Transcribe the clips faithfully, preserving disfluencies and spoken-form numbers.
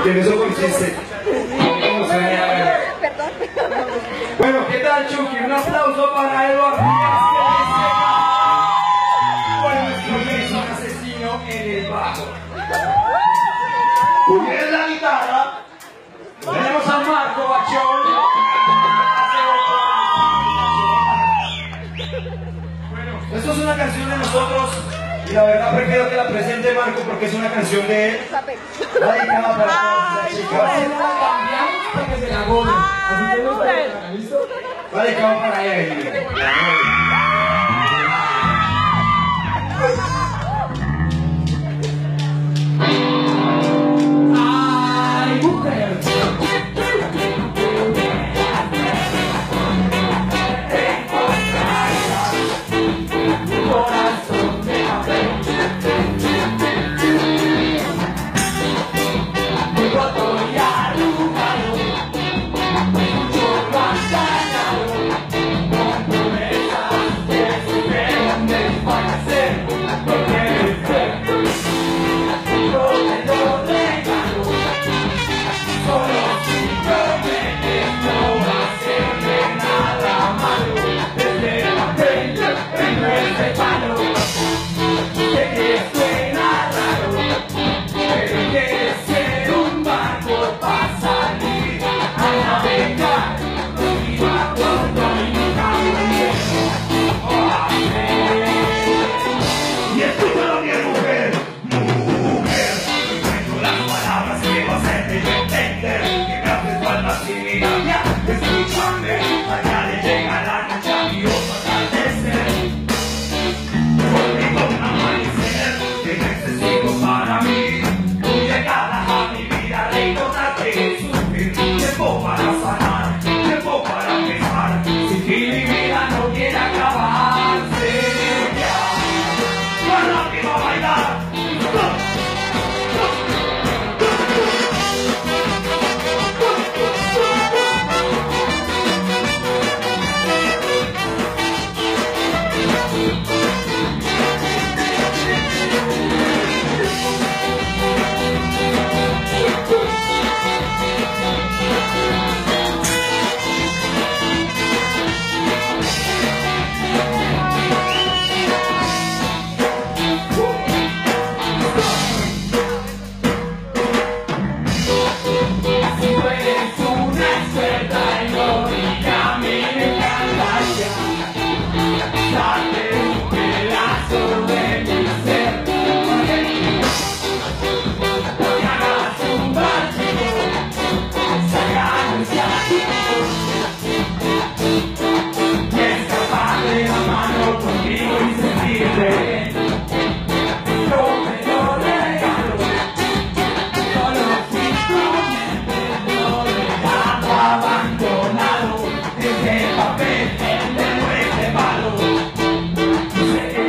porque en eso consiste. Bueno, ¿qué tal, Chucky? Un aplauso para Eduardo. Bueno, nuestro Jason asesino en el bajo. En la guitarra tenemos a Marco Bachón. Bueno, esto es una canción de nosotros y la verdad prefiero que la presente Marco porque es una canción de él. Dedicada para todas las chicas. Para que se la goden. Así que no está listo. Va dedicado para ella. Ay, mujer. Escúchame, allá le llega la noche a mi ojo atardecer. Conmigo un amanecer que necesito para mí. Tu llegada a mi vida recordarte sufrir. Tiempo para sanar, tiempo para empezar. Sin ti mi vida no quiere acabarse ya. Más rápido a bailar.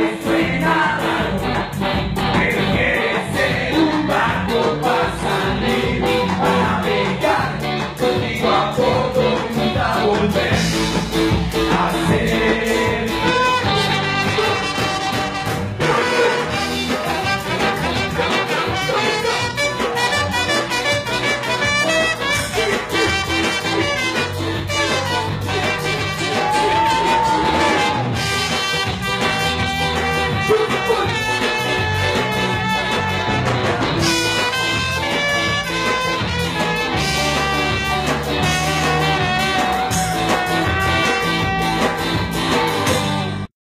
Pásale.